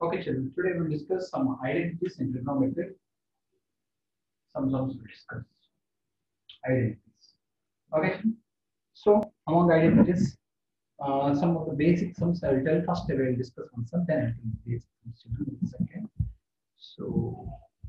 Okay, children. Today we will discuss some identities in trigonometry. Some sums we discuss identities. Okay. So among the identities, some of the basic sums I will tell. First, I will discuss one sum, then I will tell basic sums. Children, in a second. So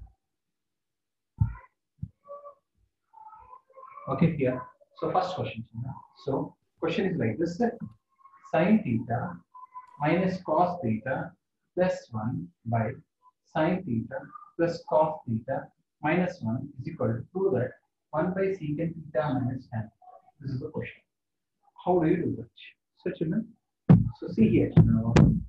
okay, here. So first question. Children. So question is like this: sin theta minus cos theta plus 1 by sin theta plus cos theta minus 1 is equal to prove that 1 by secant theta minus tan. This is the question. How do you do that? So children, so see here, children,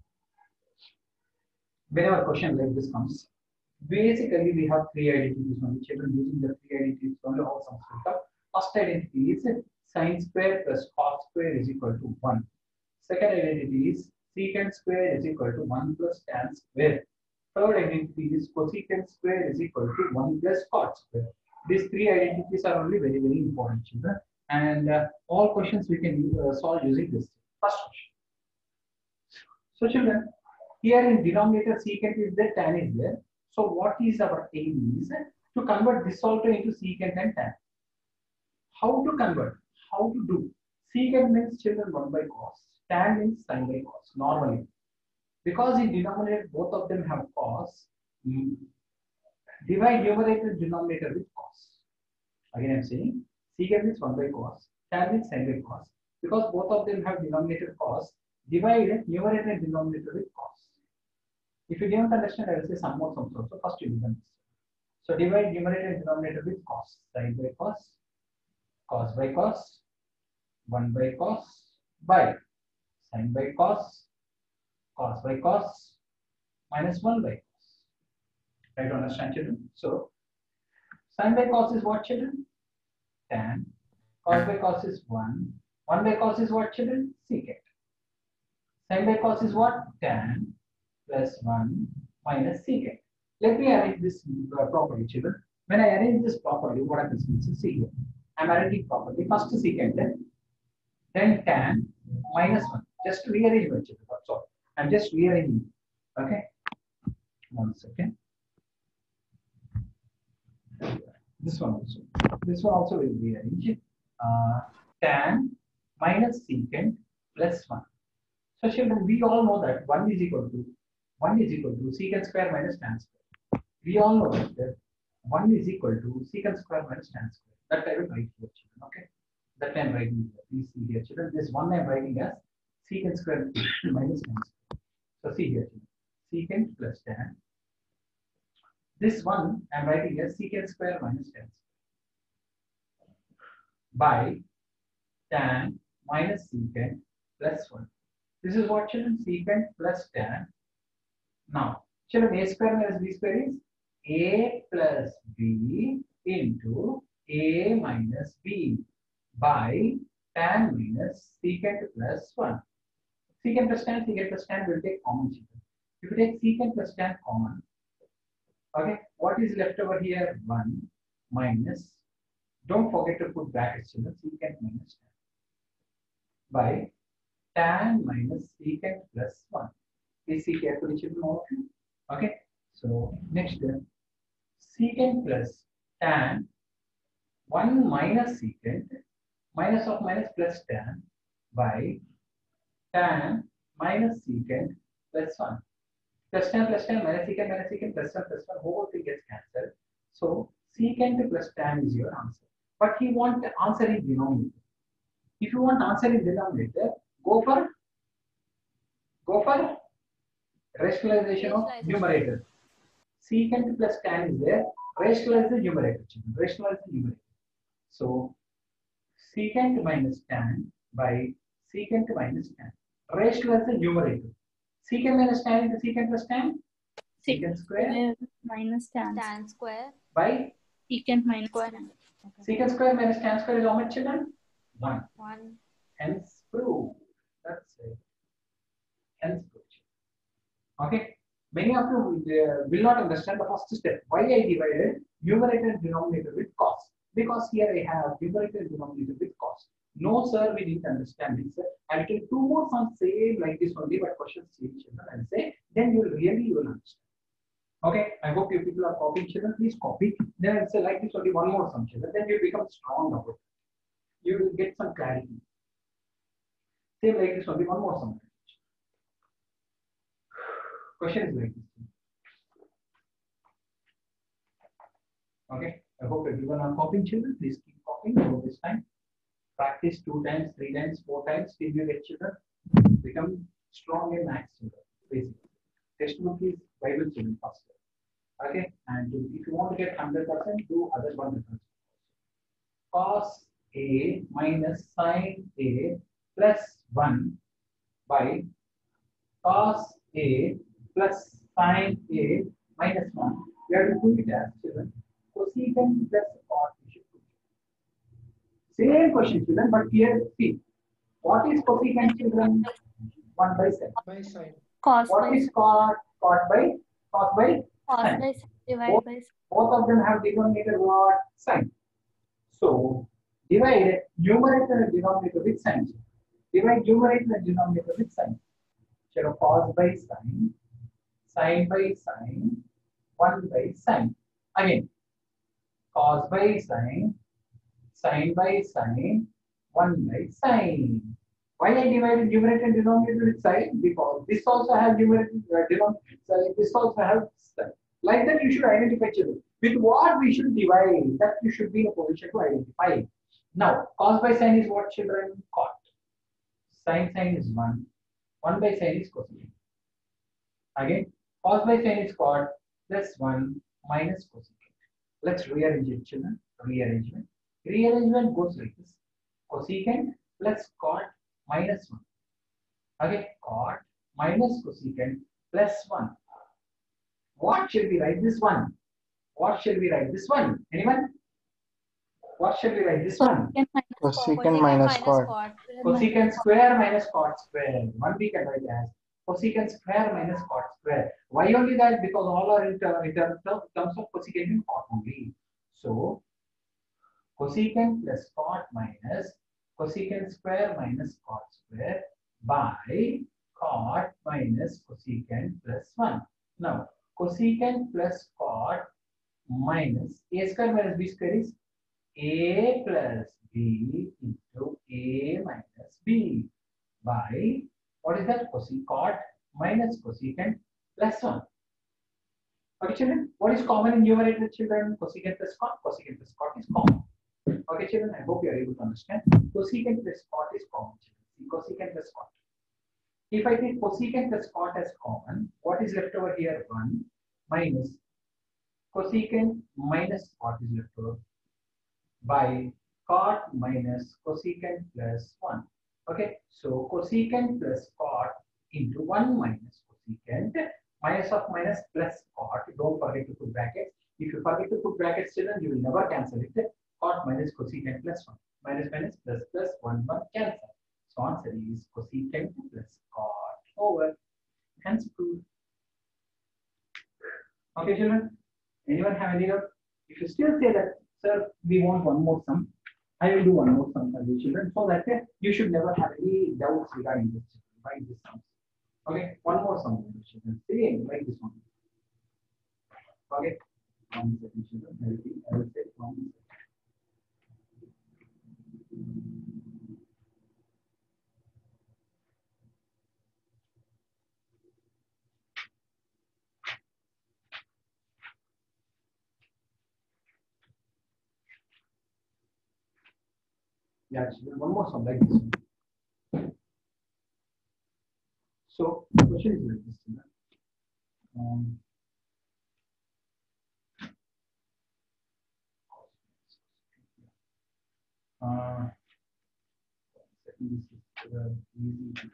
whenever a question like this comes, basically we have three identities only. Children, using the three identities only, how sums will come. First identity is sin square plus cos square is equal to 1. Second identity is secant square is equal to 1 plus tan square. Third identity is cosecant square is equal to 1 plus cot square. These three identities are only very, very important, children. And all questions we can solve using this. First question. So, children, here in denominator secant is there, tan is there. So, what is our aim is to convert this also into secant and tan. How to convert? How to do? Secant means children 1 by cos. Tan means sin by cos. Normally, because in denominator both of them have cos, divide numerator and denominator with cos. Again, I am saying secant means 1 by cos. Tan means sin by cos. Because both of them have denominator cos, divide numerator and denominator with cos. If you don't understand, I will say some more sums also. First, you will understand. So divide numerator and denominator with cos. Sin by cos, cos by cos, 1 by cos by sin by cos, cos by cos, minus 1 by cos. Try to understand, children. So sin by cos is what, children? Tan. Cos by cos is 1. 1 by cos is what, children? Secant. Sin by cos is what? Tan plus 1 minus secant. Let me arrange this properly, children. When I arrange this properly, what happens is, see here. I am arranging properly. First secant, then tan minus 1. Just rearrange my children. That's all. I'm just rearranging. Okay. 1 second. This one also. This one also will be arranged. Tan minus secant plus 1. So children, we all know that 1 is equal to secant square minus tan square. We all know that 1 is equal to secant square minus tan square. That I will write here, children. Okay. That I am writing here. Please see here, children. This one I am writing as secant square minus tan square. So see here, children. Secant plus tan. This one I am writing as secant square minus tan square by tan minus secant plus 1. This is what, children? Secant plus tan. Now, children, a square minus b square is a plus b into a minus b by tan minus secant plus 1. Secant plus tan will take common, children. If you take secant plus tan common, okay, what is left over here? 1 minus, don't forget to put brackets, children, secant minus tan by tan minus secant plus 1. Please see carefully, children, all of you. Okay, so next, secant plus tan 1 minus secant, minus of minus plus tan by tan minus secant plus 1. Plus tan minus secant plus 1 plus 1, whole thing gets cancelled. So secant plus tan is your answer. But you want the answer in denominator. If you want answer in denominator, go for rationalization of numerator. Secant plus tan is there. Rationalize the numerator. Rationalize the numerator. So secant minus tan by secant minus tan. Rationalize the numerator. Secant minus tan into secant plus tan. Secant square minus tan square by secant minus square. tan. Secant square minus tan square is how much, children? 1. 1. Hence proof. That's it. Hence proof. Okay. Many of you will not understand the first step. Why I divided numerator and denominator with cos? Because here I have numerator and denominator with cos. No, sir, we didn't understand it, sir. I will take 2 more sums same like this only, but questions change. And say then you will understand. Okay, I hope you people are copying, children. Please copy. Then it's like this only one more sum, children. Then you become strong about it. You will get some clarity. Same like this only one more sum. Question is like this. Okay, I hope everyone are copying, children. Please keep copying over this time. Practice 2 times, 3 times, 4 times till you get, children. Become strong in maths, children. Basically, textbook is Bible, children, first. Okay, and if you want to get 100%, do other one method. Cos A minus sin A plus 1 by cos A plus sin A minus 1. We have to do it as, children, cosecant plus cot. Same question, children, but here see, what is cosecant, children? 1 by sin. By sine. Cos What by is cot? Cos by sin sin. divided by sin. Both of them have denominator what? Sin. So divide numerator and denominator with sin. Divide numerator and denominator with sin. So cos by sin, sin by sin, 1 by sin. Again, cos by sin, sin by sin, 1 by sin. Why I divided numerator and denominator with sin? Because this also has numerator denominator, this also has sin. Like that, you should identify, children. With what we should divide, that you should be in a position to identify. Now, cos by sin is what, children? Cot. Sin is 1. 1 by sin is cosine. Again, cos by sin is cot plus 1 minus cosecant. Let's rearrange it, children. Rearrangement. Rearrangement goes like this. Cosecant plus cot minus 1. Okay, cot minus cosecant plus 1. What shall we write this one? What shall we write this one? Anyone? What shall we write this one? Cosecant minus cot. Cosecant square minus cot square. One we can write as cosecant square minus cot square. Why only that? Because all are in terms of cosecant and cot only. So cosecant plus cot minus cosecant square minus cot square by cot minus cosecant plus 1. Now, cosecant plus cot minus a square minus b square is a plus b into a minus b by what is that? Cosecant minus cosecant plus 1. Okay, children, what is common in numerator, children? Cosecant plus cot is common. Okay, children, I hope you are able to understand. Cosecant plus cot is common. Cosecant plus cot. If I take cosecant plus cot as common, what is left over here? 1 minus cosecant minus cot is left over by cot minus cosecant plus 1. Okay, so cosecant plus cot into 1 minus cosecant, minus of minus plus cot. Don't forget to put brackets. If you forget to put brackets, children, you will never cancel it. Cot minus cosecant plus 1. Minus minus plus plus 1 cancel. So answer is cosecant plus cot over. Hence proof. Okay, children. Anyone have any doubt? If you still say that, sir, we want one more sum, I will do one more sum for you, children, so that you should never have any doubts regarding this. Write this sum. Okay, one more sum, children. Same like this one. Okay, 1 second, children. I will say 1 second. Yeah, children, one more sum like this one. So the question is like this, children. This is easy.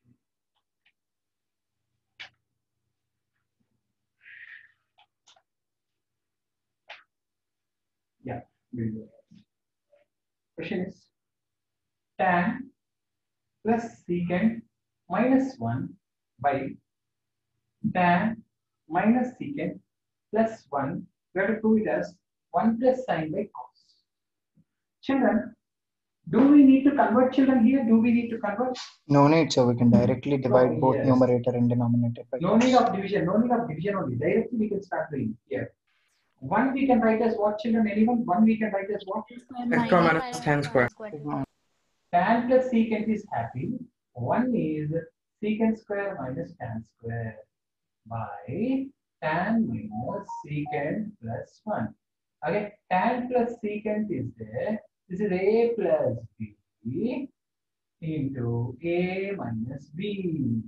Yeah, very good. Question is tan plus secant minus 1 by tan minus secant plus 1. We have to prove it as 1 plus sine by cos. Children, Do we need to convert, children, here? Do we need to convert? No need, so we can directly divide both yes. numerator and denominator by No need of division. No need of division only. Directly we can start doing here. 1 we can write as what, children? Anyone? 1 we can write as what? Minus minus tan square. Tan plus secant is happy. 1 is secant square minus tan square by tan minus secant plus 1. Okay, tan plus secant is there. This is a plus b into a minus b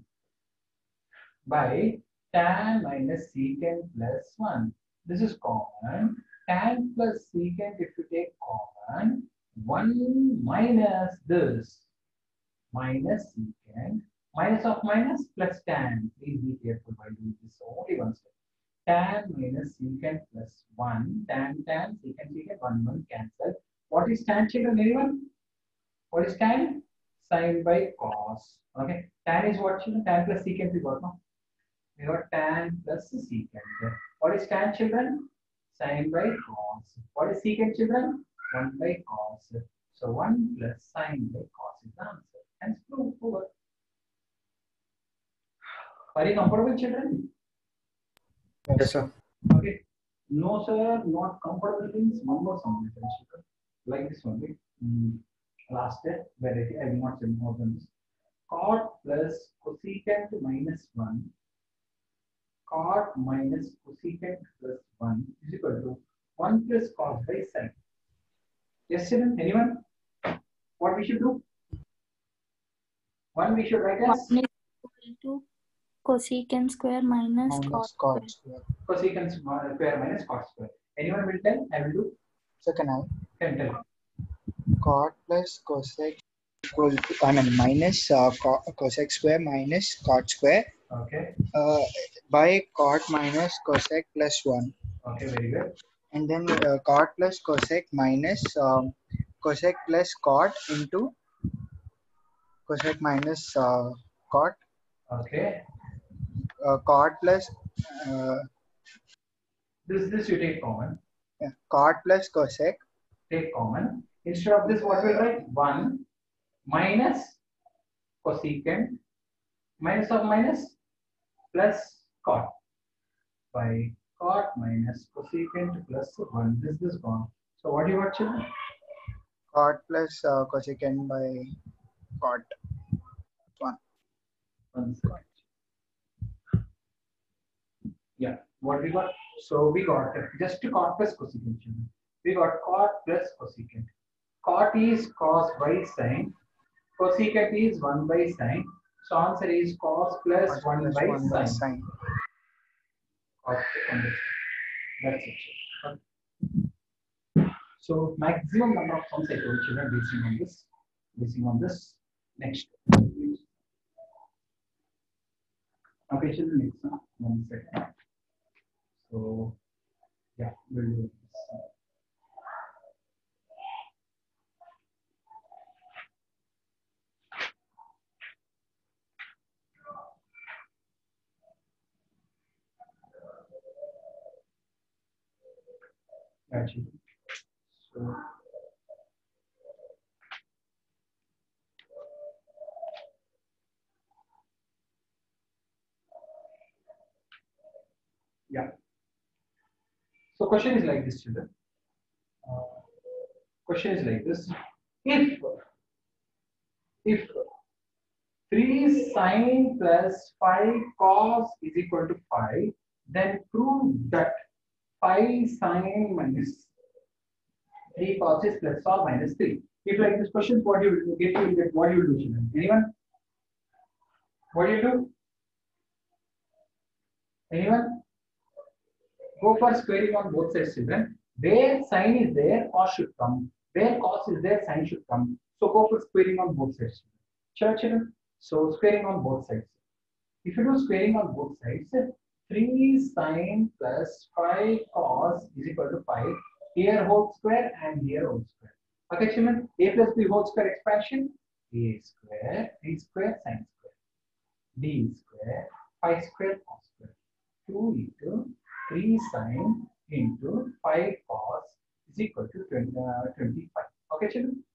by tan minus secant plus 1. This is common. Tan plus secant, if you take common, 1 minus this, minus secant, minus of minus plus tan. Please be careful while doing this. Only one step. Tan minus secant plus 1. Tan, secant, 1 cancel. What is tan, children? Anyone? What is tan? Sine by cos. Okay. Tan is what, children? Tan plus secant we got, no? We got tan plus secant. What is tan, children? Sine by cos. What is secant, children? 1 by cos. So 1 plus sine by cos is the answer. And proof over. Are you comfortable, children? Yes, sir. Okay. No, sir, not comfortable means one more sum. Like this one. Last step, variety. I will not say more than this. Cot plus cosecant minus 1. Cot minus cosecant plus 1 is equal to 1 plus cos by sine. Yes, children? Anyone? What we should do? 1 we should write as 1 is equal to cosecant square minus cos square. Cosecant square minus cos square. Anyone will tell? I will do. So can I? Can tell. Cot plus cosec equal to, minus cosec square minus cot square. Okay. By cot minus cosec plus 1. Okay, very good. And then cot plus cosec minus cosec plus cot into cosec minus cot. Okay. Cot plus this you take common. yeah, cot plus cosec. Take common. Instead of this, what we'll write? 1 minus cosecant minus of minus plus cot by cot minus cosecant plus 1. This gone. So what do you got, children? Cot plus cosecant by cot 1. 1 second. Yeah, what we got? So we got just cot plus cosecant, children. We got cot plus cosecant. Cot is cos by sine. Cosecant is 1 by sine. So answer is cos plus 1 by sine. Okay, that's it. Okay. So maximum number of sums I told children basing on this. Next. Okay, children, next 1 second. So yeah, we'll do this. Actually, so yeah. So question is like this, children. Question is like this: if 3 sine plus 5 cos is equal to 5, then prove that 5 sine minus 3 cos is plus or minus 3. If like this question, what you will get, what you will do, children? Anyone? What do you do? Anyone? Go for squaring on both sides, children. Where sine is there, cos should come. Where cos is there, sine should come. So go for squaring on both sides. Sure, children. So squaring on both sides. If you do squaring on both sides, 3 sine plus 5 cos is equal to 5. Here whole square and here whole square. Okay, children. A plus b whole square expansion. A square, b square, sine square. D square, 5 square, cos square. 2 into 3 sine into 5 cos is equal to 25. Okay, children.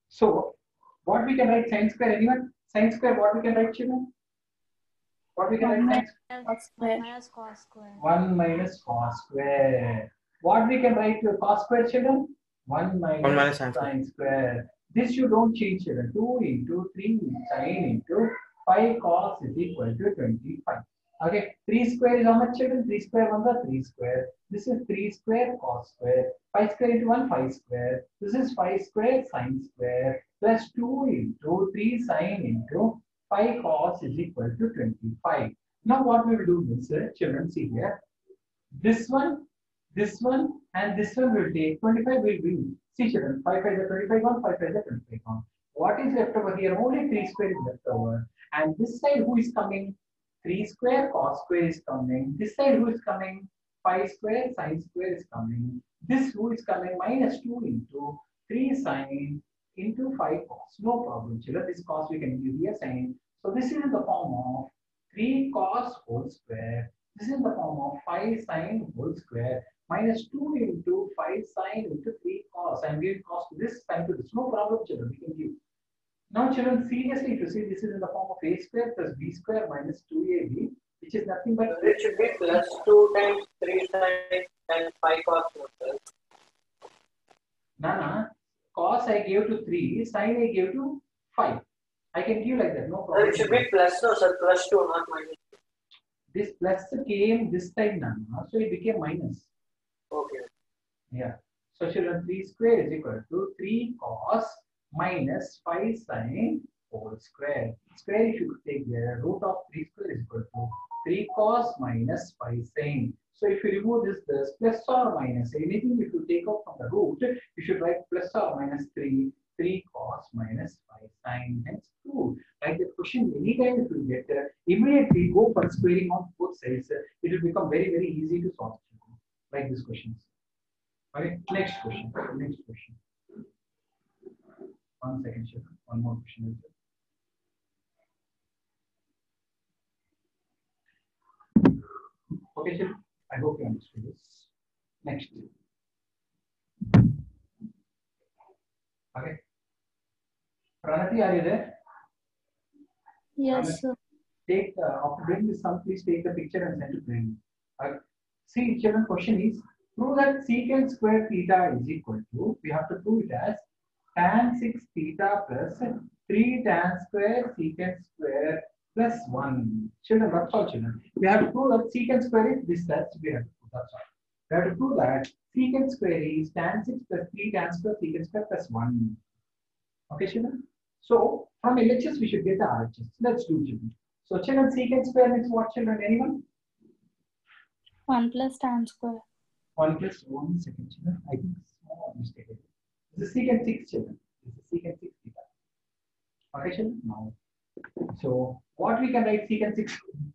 So what we can write sine square, anyone? Sine square, what we can write, children? What we can write sine square? Minus Cos square. 1 minus cos square. What we can write to cos square, children? 1 minus, 1 minus sine square. This you don't change, children. 2 into 3 sine into 5 cos is equal to 25. Okay, 3 square is how much, children? 3 square 1 is 3 square. This is 3 square cos square. 5 square into 1, 5 square. This is 5 square sine square plus 2 into 3 sine into 5 cos is equal to 25. Now what we will do is, children, see here. This one, and this one will take 25 will be. See, children, 5 5 is 25 1, 5 5 is 25 1. What is left over here? Only 3 square is left over. And this side, who is coming? 3 square cos square is coming. This side, who is coming? 5 square sine square is coming. This who is coming? Minus 2 into 3 sine into 5 cos. No problem, children. This cos we can give here sine. So this is in the form of 3 cos whole square. This is in the form of 5 sine whole square minus 2 into 5 sine into 3 cos. I am giving cos to this, sine to this. No problem, children. We can give. Now, children, seriously, if you see, this is in the form of a square plus b square minus 2ab, which is nothing but. It should be plus 2 times 3 times and 5 cos square. Nana, cos I gave to 3, sine I gave to 5. I can give like that, no problem. It should be plus, no, sir, plus 2, not minus. This plus came this time, Nana, so it became minus. Okay. Yeah. So, children, 3 square is equal to 3 cos minus 5 sine whole square. Square, if you take the root of 3 square is equal to 3 cos minus 5 sine. So, if you remove this plus or minus anything, if you take out from the root, you should write plus or minus 3 cos minus 5 sine. Hence, true. Like the question, anytime if you get immediately go for squaring of both sides, it will become very, very easy to solve. Like these questions. Okay, next question. Next question. 1 second, children. One more question. Okay, children. I hope you understood this. Next. Okay. Pranati, are you there? Yes, sir. Take after doing this sum, please take the picture and send to Brain. See, children, question is prove that secant square theta is equal to. We have to prove it as tan 6 theta plus 3 tan square secant square plus 1. Children, that's all, children. We have to prove that secant square is this. That's we have to prove. That's all. We have to prove that secant square is tan 6 plus 3 tan square secant square plus 1. Okay, children. So from LHS we should get the RHS. Let's do, children. So children, secant square means what, children? Anyone? 1 plus tan square. 1 plus 1 second, children. I think small mistake. This is secant 6, children. This is secant 6 theta. Okay, children. Now, so what we can write secant 6?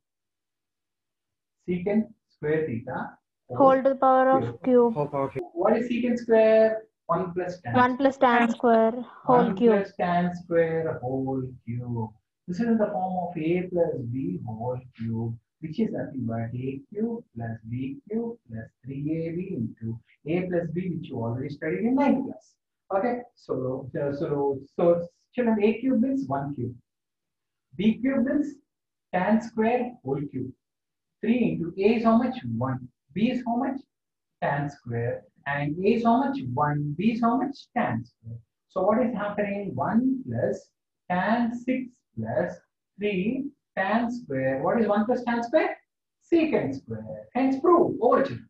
Secant square theta Whole to the power of cube. Whole power cube. What is secant square? 1 plus tan. 1 plus tan square whole 1 cube. plus tan square whole cube. This is in the form of a plus b whole cube, which is nothing but a cube plus b cube plus 3ab into a plus b, which you already studied in 9th class. Okay, so children, a cube means 1 cube, b cube means tan square whole cube. 3 into a is how much? 1. B is how much? Tan square. And a is how much? 1. B is how much? Tan square. So what is happening? 1 plus tan 6 plus 3 tan square. What is 1 plus tan square? Secant square. Hence prove. Origin.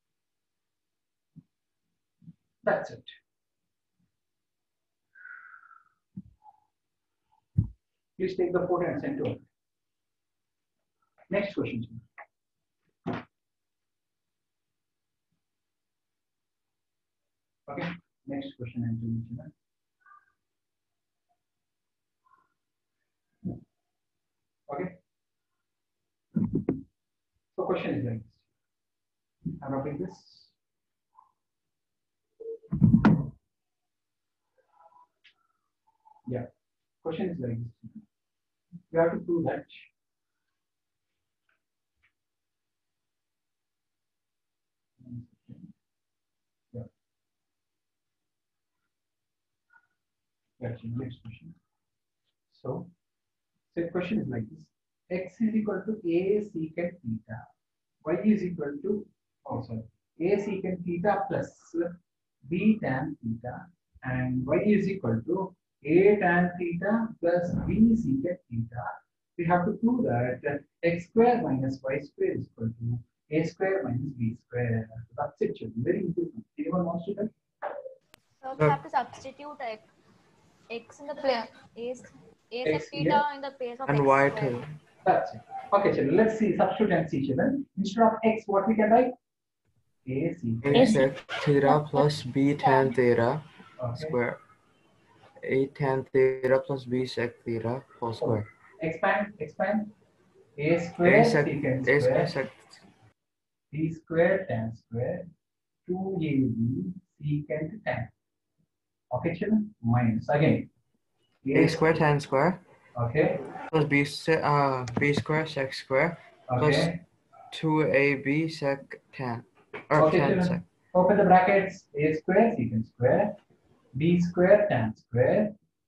That's it. Please take the photo and send to us. Next question. Okay. Next question and to okay. So question is like this. I'm writing this. Yeah. Question is like this. You have to prove that Gotcha. Next question. So the question is like this: x is equal to a secant theta, y is equal to a secant theta plus b tan theta, and y is equal to a tan theta plus b secant theta. We have to prove that x square minus y square is equal to a square minus b square. That's it, children. Very important. Anyone wants to tell? So we have to substitute x in the place a sec X theta here. in the place of And x y square. too. That's it. Okay, children. Let's see. Substitute and see, children. Instead of x, what we can write? A secant. A sec theta plus b tan theta Okay. square. A tan theta plus b sec theta whole square. Expand. A square A sec secant a square. sec B square tan square. 2ab secant tan. Okay, children. Minus again. a square tan square Okay. plus b square sec square plus Okay. 2ab sec tan or Okay, tan children. sec. Open the brackets. A square secant square. B square tan square.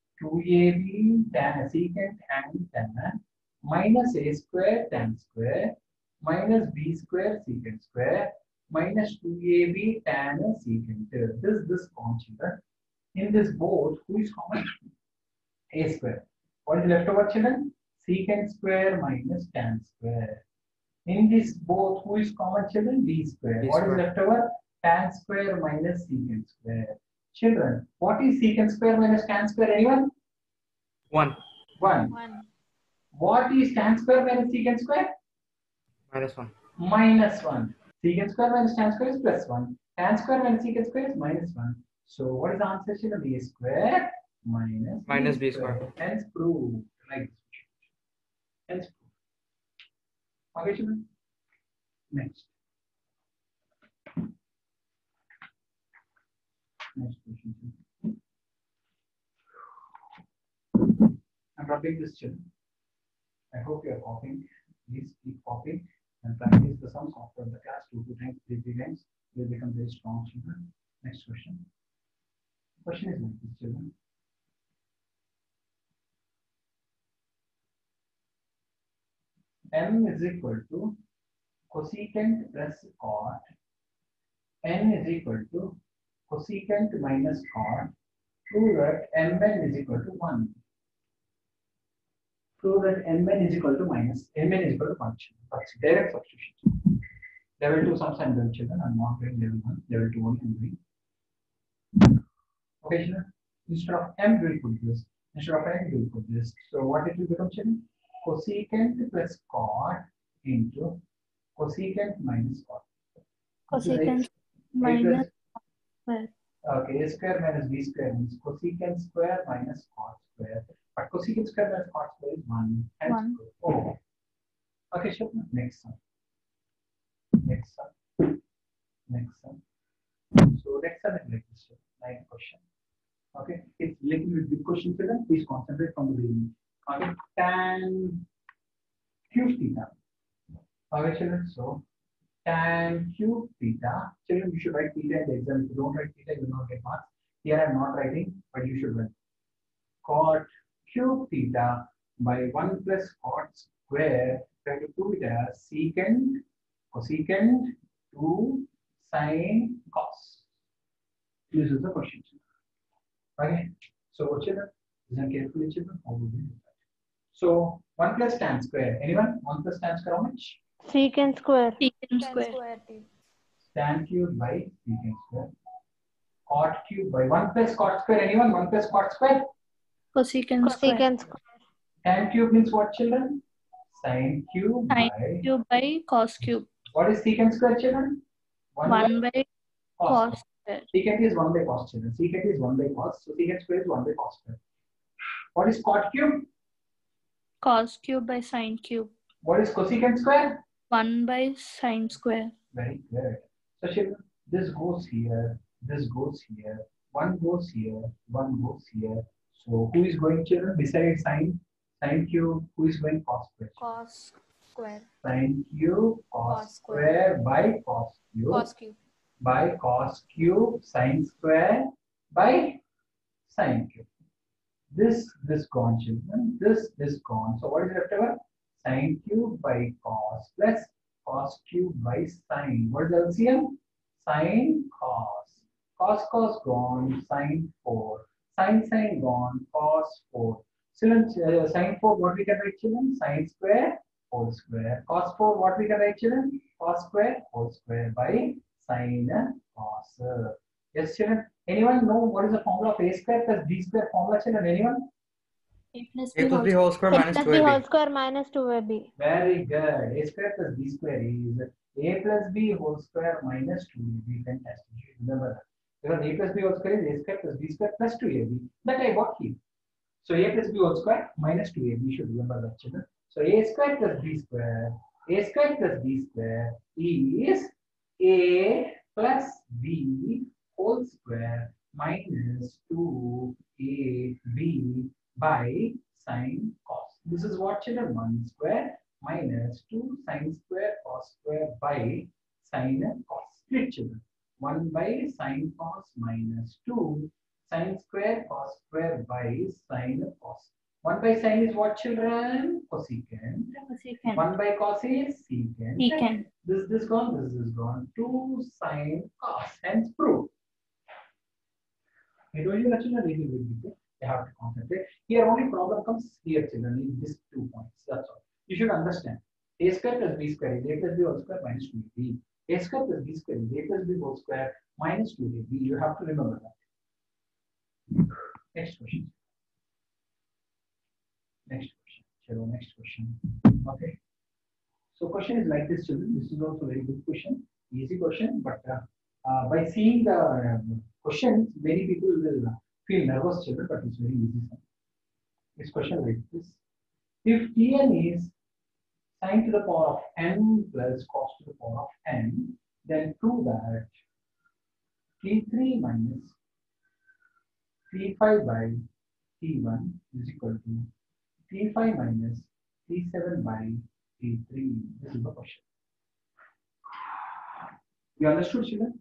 2ab tan secant and tan minus a square tan square minus b square secant square minus 2ab tan secant. This common, children. In this both, who is common? A square. What is left over, children? Secant square minus tan square. In this both, who is common, children? B square. B What is square. left over? Tan square minus secant square. Children, what is secant square minus tan square? Anyone? 1 1. 1. What is tan square minus secant square? minus 1. Minus 1. Secant square minus tan square is plus 1. Tan square minus secant square is minus 1. So what is the answer, children? A square minus B square. Hence proved. Like this. Hence proved. Okay, children. Next. Next question. I'm rubbing this, children. I hope you are copying. Please keep copying and practice the sums after the class 2 times, 3 times. You will become very strong, children. Next question. Question is like this, children. M is equal to cosecant plus cot. N is equal to cosecant minus cot. Prove that Mn is equal to 1. Prove that Mn is equal to minus Mn is equal to 1. That's direct substitution. Level 2 sums I'm doing, children. I'm not doing level 1. Level 2 only I'm doing. Okay, children. Instead of M, we will put this. Instead of N, we will put this. So what it will become, children? Cosecant plus cot into cosecant minus cot. Cosecant minus square. Okay, a square minus b square means cosecant square minus cot square. But cosecant square minus cot square is 1. Hence, 1. oh. Okay, sure. Next one. Next one. Next one. So next one is like this. 9th question. Okay, it's little bit big question, children. Please concentrate from the beginning. Okay, tan cube theta. Okay, children. So tan cube theta. Children, you should write theta in the exam. If you don't write theta, you will not get marks. Here I'm not writing, but you should write. Cot cube theta by 1 plus cot square. Try to prove it as secant, cosecant to sine cos. This is the question. Okay. So children, listen carefully, children. How would we do that? So 1 plus tan square. Anyone? 1 plus tan square how much? Secant square. Secant 10 square. square t. Tan cube by secant square. Cot cube by 1 plus cot square. Anyone? 1 plus cot square? Cosecant square. Secant square. Tan cube means what, children? Sine cube Sine by. cube by cos cube. What is secant square, children? 1 by cos square. Secant is 1 by cos, children. Secant is 1 by cos. So secant square is 1 by cos square. What is cot cube? Cos cube by sine cube. What is cosecant square? 1 by sine square. Very good. So children, this goes here, this goes here, 1 goes here, 1 goes here. So who is going, children? Besides sine cube, who is going cos square? Cos square. Sine cube cos square by cos cube. Cos cube. By cos cube sine square by sine cube. This gone, children. This is gone. So what is left over? Sine cube by cos plus cos cube by sine. What is LCM? Sine cos. Cos gone. Sine 4. Sine gone. Cos 4. Children, sine 4, what we can write, children? Sine square whole square. Cos 4, what we can write, children? Cos square whole square by sine cos. Yes, children. Anyone know what is the formula of a square plus b square formula, children? Anyone? A plus A b plus b whole whole square A minus plus b 2ab. whole square minus 2ab. Very good. A square plus b square is a plus b whole square minus 2ab. Fantastic. You should remember that. Because a plus b whole square is a square plus b square plus 2ab. That I got here. So a plus b whole square minus 2ab. You should remember that, children. So a square plus b square is a plus b whole square minus 2ab by sine cos. This is what, children? 1 square minus 2 sine square cos square by sine cos. Split, children. 1 by sine cos minus 2 sine square cos square by sine cos. 1 by sine is what, children? Cosecant. cosecant. 1 by cos is secant. Secant. This is gone. 2 sine cos. Hence proof. I told you that, children, really will be good. You have to concentrate. Here only problem comes here, children, in these 2 points. That's all. You should understand. A square plus b square is a plus b whole square minus 2ab. A square plus b square is a plus b whole square minus 2ab. You have to remember that. Next question. Next question. Okay. So question is like this, children. This is also a very good question. Easy question, but by seeing the questions, many people will feel nervous, children, but it's very easy. This question like this. If Tn is sine to the power of n plus cos to the power of n, then prove that T3 minus T5 by T1 is equal to T5 minus T7 by T3. This is the question. You understood, children?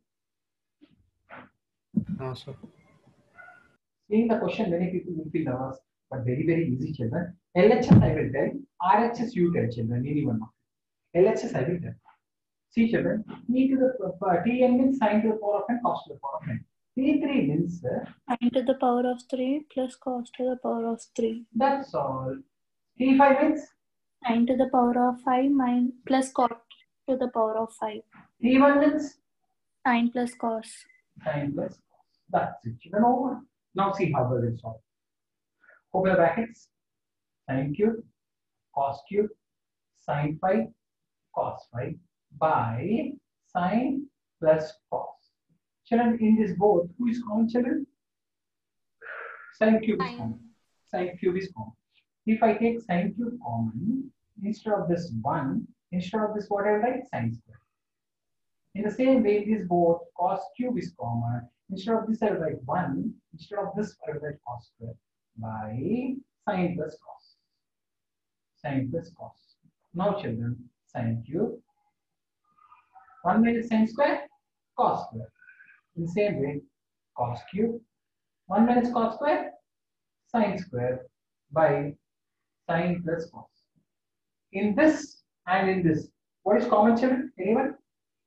No, sir. Seeing the question, many people will feel nervous, but very, very easy, children. LHS I will tell, RHS you tell, children, anyone. LHS I will tell. See, children, e to the Tn means sine to the power of n, cos to the power of n. T3 means Sine to the power of 3 plus cos to the power of 3. that's all. T5 means Sine to the power of 5 plus cos to the power of 5. T1 means Sine plus cos. sine plus cos. That's it, children. Over. Now see how does it solve. Open the brackets. Sine cube, cos cube, sine 5, cos 5 by sine plus cos. Children, in this both, who is common, children? Sine cube is common. Sine cube is common. If I take sine cube common, instead of this 1, instead of this what I will write? Sine square. In the same way, this both cos cube is common. Instead of this I will write 1, instead of this I will write cos square by sine plus cos. Sine plus cos. Now, children, sine cube 1 minus sine square, cos square. In the same way, cos cube 1 minus cos square, sine square by sine plus cos. In this and in this, what is common, children? Anyone?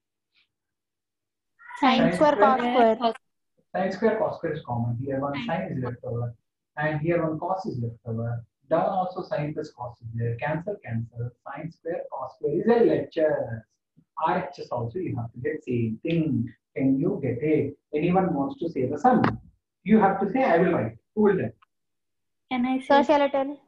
Sine square cos square. Sine square cos square is common. Here one sine is left over, and here one cos is left over. Down also sine plus cos is there. Cancel. Sine square cos square is LHS. RHS also you have to get same thing. Can you get it? Anyone wants to say the sum? You have to say I will write. Who will tell? Can I Sir, say shall I tell?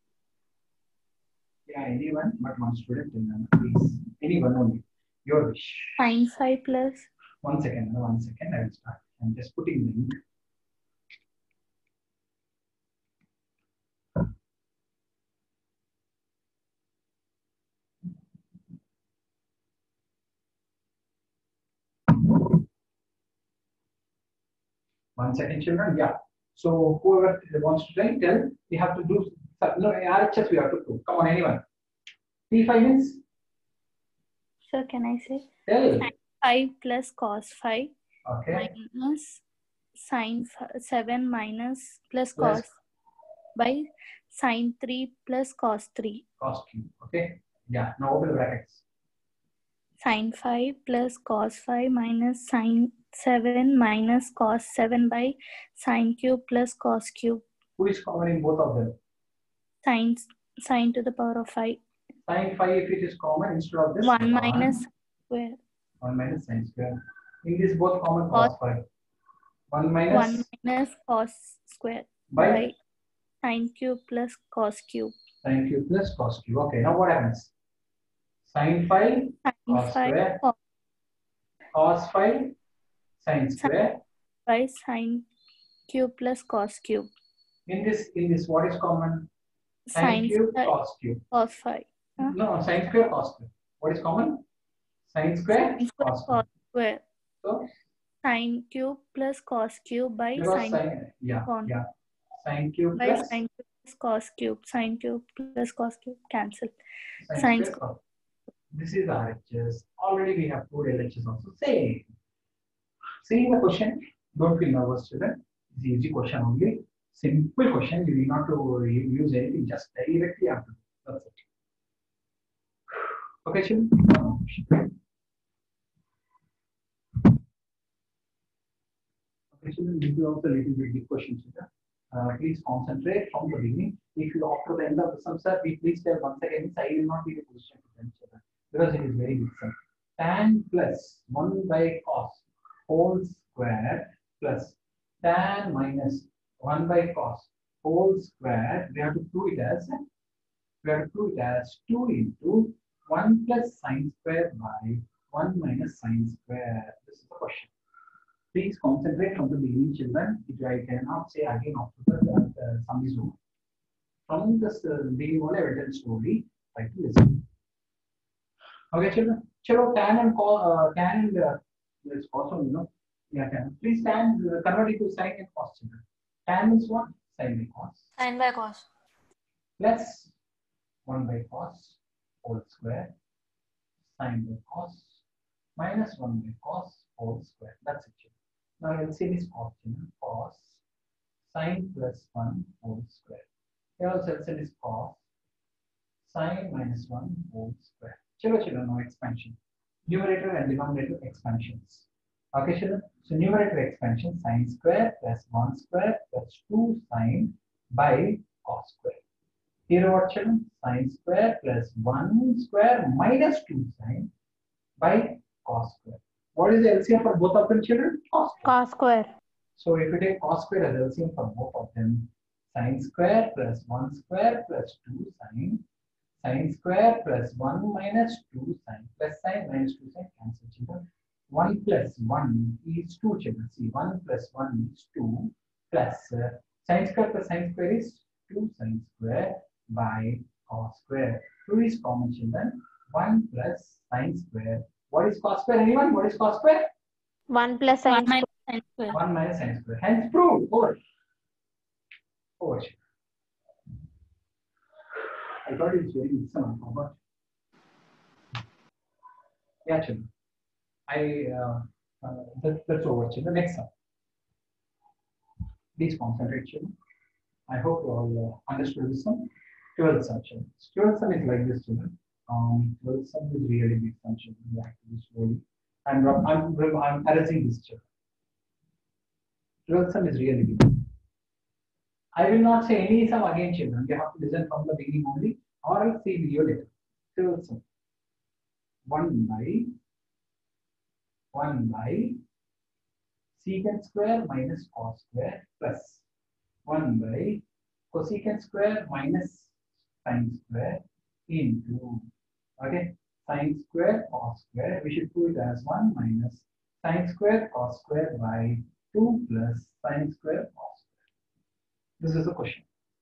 Yeah, anyone, but one student, please. Anyone only. Your wish. sine 5 plus 1 second. I will start. I'm just putting the link. One second, children. Yeah. So whoever wants to tell, we have to do. No, RHS we have to do. Come on, anyone. T5 means. So can I say Tell. 5 plus cos 5 Okay. minus sine 7 minus plus Plus cos by sine 3 plus cos 3. Cos cube. Okay. Yeah. Now open the brackets. Sine 5 plus cos 5 minus sine 7 minus cos 7 by sine cube plus cos cube. Who is common in both of them? Sine to the power of 5. Sine 5, if it is common, instead of this 1 minus square. 1 minus sine square. In this both common cos 5. 1 minus 1 minus cos square by sine cube plus cos cube. Sine cube plus cos cube. Okay, now what happens? Sine 5 cos square, cos 5 sine square. By sine cube plus cos cube. In this, what is common? Sine cube cos cube. Cos 5. Huh? No, sine square cos square. What is common? Sine square cos square. So sine cube plus cos cube by because sine sine cube by plus sine cube plus cos cube. Sine cube plus cos cube cancel. sine square cos. This is RHS. Already we have 2 LHS also. Same. Seeing the question, don't feel nervous, children. It's easy question only. Simple question. You need not to use anything. Just directly after. That's it. Okay, children. Okay, children. This is also a little bit deep question, children. Please concentrate from the beginning. If you after the end of the sum, sir, please tell once again. I will not be in a position to tell children because it is very big sum. Tan plus 1 by cos whole square plus tan minus 1 by cos whole square. We have to prove it as 2 into 1 plus sine square by 1 minus sine square. This is the question. Please concentrate from the beginning, children. I cannot say again after the sum is over. From this beginning only, I will tell story. Try to listen. Okay, children. Chalo, tan and let's also, tan. Please tan convert it to sine and cos, children. Tan is what? Sine by cos. Sine by cos. Plus 1 by cos whole square. Sine by cos minus 1 by cos whole square. That's it, children. Now LCM is cos, cos sine plus 1 whole square. Here also LCM is cos sine minus 1 whole square. Children, now expansion. Numerator and denominator expansions. Okay, children. So numerator expansion sine square plus 1 square plus 2 sine by cos square. Here what, children? Sine square plus 1 square minus 2 sine by cos square. What is the LCM for both of them, children? Cos square. So if you take cos square as LCM for both of them, sine square plus 1 square plus 2 sine, sine square plus 1 minus 2 sine, plus sine minus 2 sine, cancel, children. 1 plus 1 is 2, children. See, 1 plus 1 is 2 plus sine square plus sine square is 2 sine square by cos square. 2 is common, children. 1 plus sine square. What is cos square? Anyone? What is cos square? 1 plus sine square. 1 minus sine square. Hence proved. Over. Over. I thought it was very easy. I forgot. Yeah, children. That's over, children. Next one. Please concentrate, children. I hope you all understood this one. 12th sum, children. 12th sum is like this, children. 12th sum is really big sum, children. You have to do slowly. I'm arranging this, children. 12th sum is really big. I will not say any sum again, children. You have to listen from the beginning only, or else see video later. 12th sum. 1 by secant square minus cos square plus 1 by cosecant square minus sine square into, okay, sine square cos square. We should put it as 1 minus sine square cos square by 2 plus sine square cos square. This is the question.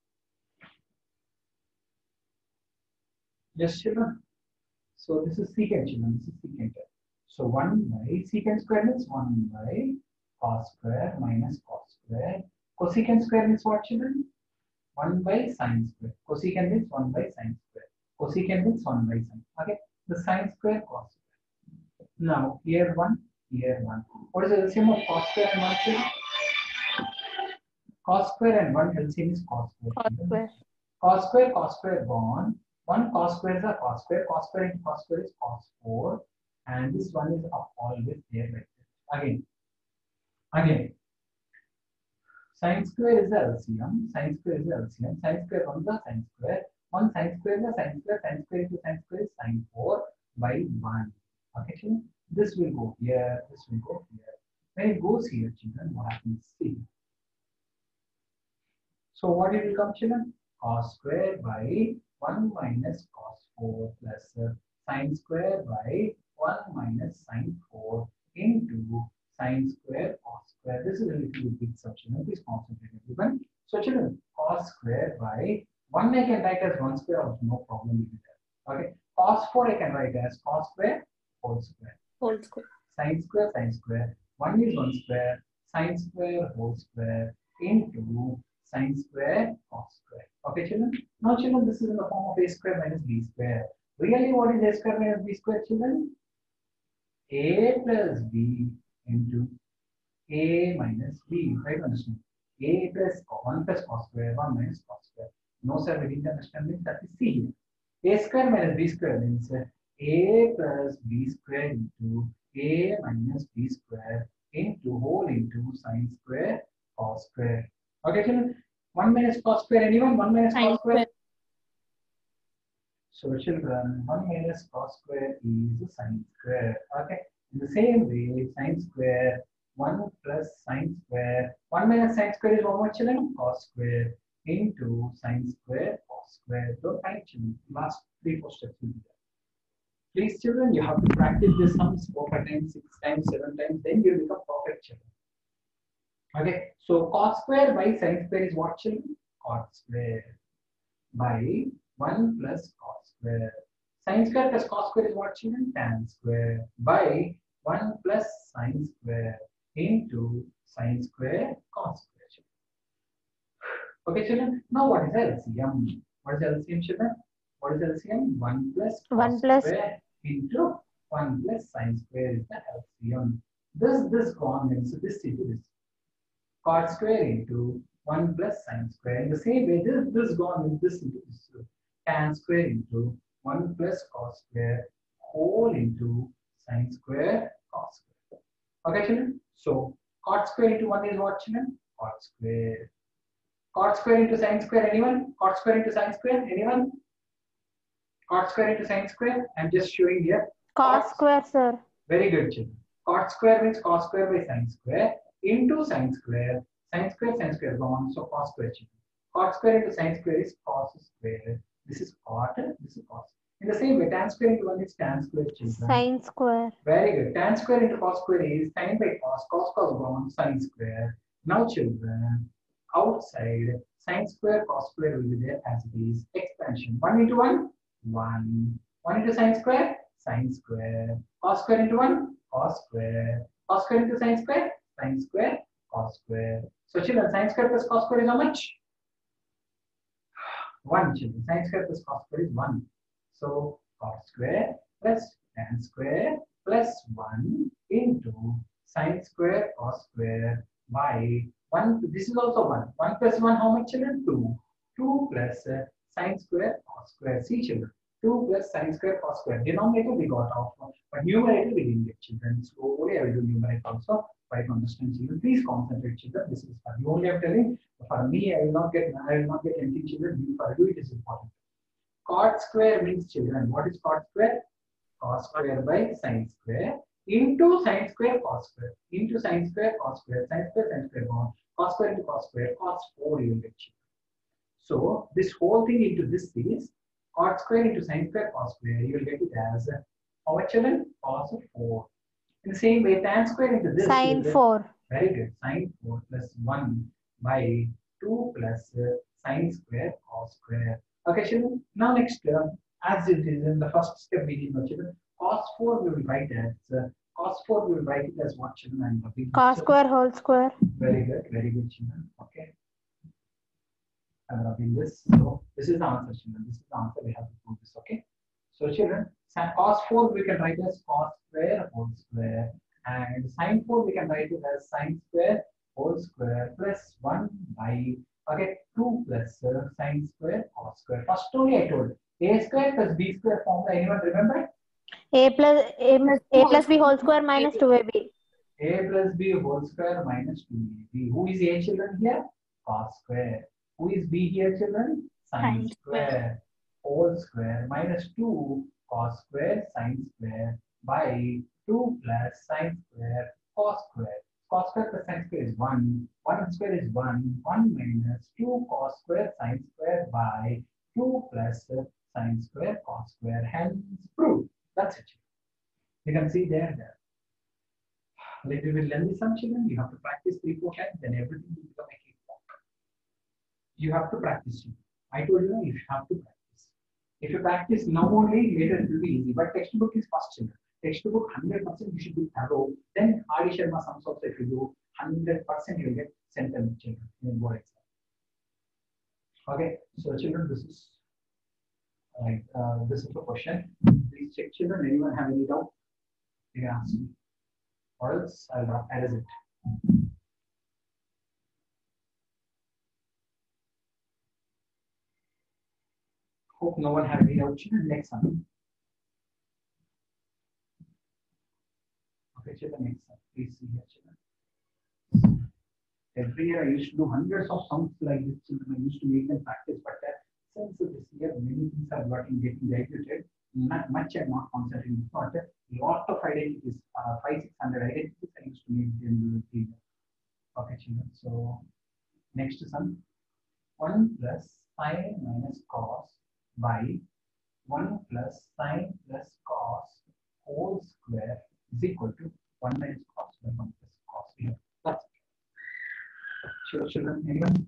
Yes, children. So this is secant, children. This is secant. So 1 by secant square means 1 by cos square minus cos square. Cosecant square means what, children? 1 by sine square. Cosecant means 1 by sine square. Cosecant means 1 by sine. Okay. The sine square cos square. Now here 1, here 1. What is the LCM of cos square and 1 square? Cos square and 1 LCM is cos square. Cos square. Cos square gone. 1 cos square is a cos square. Cos square into cos square is cos 4. And this one is up always there like this. Again. Sin square is the LCM. Sin square is the LCM. Sin square 1 is the sin square. 1 sin square is the sin square. Sin square into sin square is sin 4 by 1. Okay, children? This will go here. This will go here. When it goes here, children, what happens? See. So what it will come, children? Cos square by 1 minus cos 4 plus sin square by 1 minus sin 4 into sin square cos square. This is a little bit sub, children. Please concentrate everyone. So children, cos square by 1 I can write as 1 square, also no problem with that. Okay. Cos 4 I can write as cos square whole square. Whole square. Sin square sin square. 1 is 1 square. Sin square whole square into sin square cos square. Okay, children. Now, children, this is in the form of a square minus b square. Really, what is a square minus b square, children? A plus b into a minus b. Right? Understand? A plus 1 plus cos square, 1 minus cos square. No, sir, we didn't understand it. That is C here. A square minus b square means a plus b square into a minus b square into whole into sin square cos square. Okay, children. 1 minus cos square, anyone? 1 minus cos square? So, children, 1 minus cos square is sin square. Okay. In the same way, sin square, 1 plus sin square. 1 minus sin square is how much, children? Cos square into sin square cos square. Don't find, children. Last 3-4 steps will be there. Please, children, you have to practice this sums 4 times, 6 times, 7 times, then you become perfect, children. Okay, so cos square by sin square is what, children? Cos square by 1 plus cos square. Sin square plus cos square is what, children? Tan square by 1 plus sin square into sin square cos square. Okay, children. Now, what is LCM? What is LCM, children? What is LCM? 1 plus cos square into 1 plus sin square is the LCM. This gone means this into this. Cos square into 1 plus sin square. In the same way, this gone with this into this. Tan square into 1 plus cos square whole into sin square cos square. Okay, children? So, cot square into 1 is what, children? Cot square. Cot square into sin square, anyone? Cot square into sin square, anyone? Cot square into sin square? I'm just showing here. Cos square, sir. Very good, children. Cot square means cos square by sin square into sin square gone, so cos square, children. Cot square into sin square is cos square. This is cot, this is cos. In the same way, tan square into 1 is tan square, children. Sin square. Very good. Tan square into cos square is sin by cos gone, sin square. Now, children, outside sin square cos square will be there as it is. Expansion. 1 into 1, 1. 1 into sin square, sin square. Cos square into 1, cos square. Cos square into sin square, cos square. So, children, sin square plus cos square is how much? 1, children. Sin square plus cos square is 1. So, cos square plus tan square plus 1 into sin square cos square by 1. This is also 1. 1 plus 1, how much, children? 2. 2 plus sin square cos square. See, children. 2 plus sin square cos square. Denominator we got off, but numerator we didn't get, children. Slowly I will do numerator also. Try to understand, children. Please concentrate, children. This is for you only. I'm telling. For me, I will not get anything, children. For you, it is important. Cot square means, children, what is cot square? Cos square by sin square into sin square cos square into sin square cos square sin square gone. Cos square into cos square cos 4 you will get, children. So this whole thing into this is cot square into sin square cos square. You will get it as how much, children? Cos 4. In the same way, tan square into this. Sin 4. Very good. Sin 4 plus 1 by 2 plus sin square cos square. Okay, children. Now next, as it is in the first step, we did know, children. Cos 4 we will write as what, children? Cos square whole square. Very good, children. Okay. I'm rubbing this. So this is the answer, children. This is the answer. We have to prove this. Okay. So, children, cos 4 we can write as cos square whole square, and sin 4 we can write it as sin square whole square plus 1 by, okay, 2 plus sine square cos square. First only I told a square plus b square formula. Anyone remember? A plus B whole square minus 2AB. A plus b whole square minus 2ab. Who is a children here? Cos square. Who is b here children? Sine Sine square. Whole square minus 2 cos square sine square by 2 plus sine square cos square. Cos square plus sine square is 1. 1 square is 1. 1 minus 2 cos square sine square by 2 plus sine square cos square. Hence proved. That's it. You can see there. Let me learn this some children. You have to practice 3-4 times, then everything will become a cakewalk. You have to practice. I told you you have to practice. If you practice now only, later it will be easy. But textbook is first children. Textbook 100% you should be thorough. Then Adi Sharma sums also if you do 100% you will get central children in board exam. Okay, so children, this is like this is the question. Please check children. Anyone have any doubt? You can ask me. Or else I'll erase it. Hope no one had any doubt. Next one. Okay, children, next one. Please see here, children. Every year I used to do hundreds of sums like this. Children, I used to make them practice, but since this year many things are getting diluted, not much I'm not concentrating. Not a lot of identities, 500-600 identities I used to make them do. Okay, children. So next sum, 1 plus sine minus cos by 1 plus sine plus cos whole square is equal to 1 minus cos by 1 plus cos. Here. That's it. Sure, children. Anyone?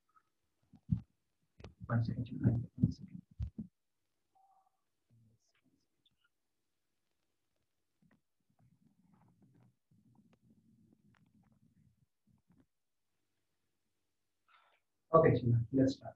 1 second, children. 1 second. Okay, children, let's start.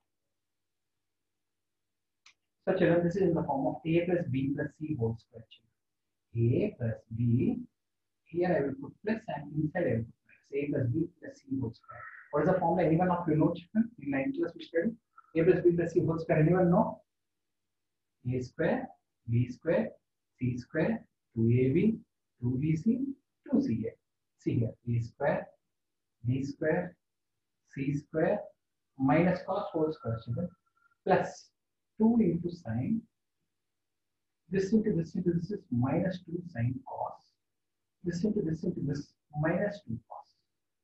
So, children, this is in the form of a plus b plus c whole square. Children. A plus b, here I will put plus and inside I will put plus. A plus b plus c whole square. What is the formula? Anyone of you know, children? In 9th class we studied a plus b plus c whole square. Anyone know? A square, b square, c square, 2ab, 2bc, 2ca. See here, a square, b square, c square, minus cos whole square, children, plus 2 into sine, this into this into this is minus 2 sine cos, this into this minus 2 cos,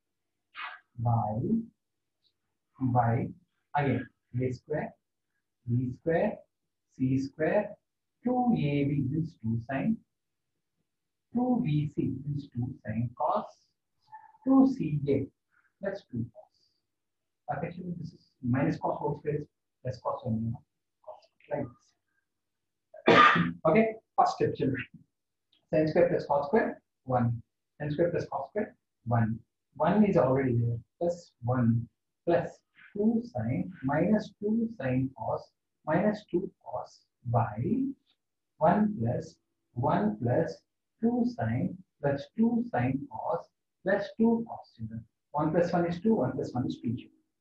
by again a square, b square, c square, 2ab means 2 sine, 2bc means 2 sine cos, 2ca, that's 2 cos. Actually, this is minus cos whole square is plus cos only, cos like this. Okay, first step, children. Sin square plus cos square 1. Sin square plus cos square 1. 1 is already there. Plus 1 plus 2 sine minus 2 sine cos minus 2 cos by 1 plus 2 sine plus 2 sine cos plus 2 cos. Children. 1 plus 1 is 2. 1 plus 1 is 2.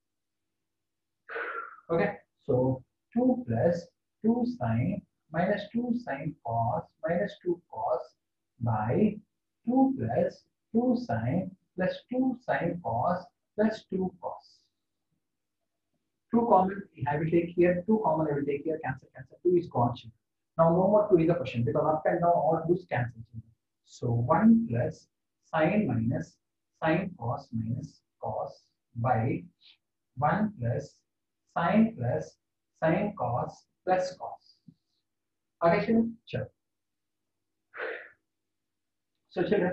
Okay, so 2 plus 2 sine minus 2 sine cos minus 2 cos by 2 plus 2 sine plus 2 sine cos plus 2 cos. 2 common I will take here, 2 common I will take here, cancel, 2 is gone. Now no more 2 in the question because up and down all 2's cancel. So 1 plus sine minus sine cos minus cos by 1 plus sine plus sine cos plus cos. Okay, children? Sure. So, children,